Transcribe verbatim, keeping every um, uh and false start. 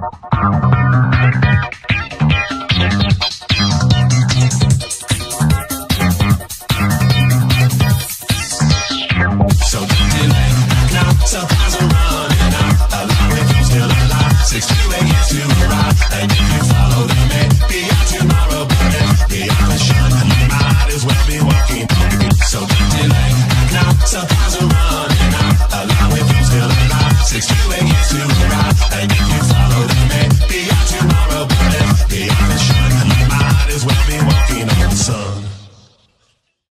Six to eight years to arrive, and if you follow the man, be out tomorrow.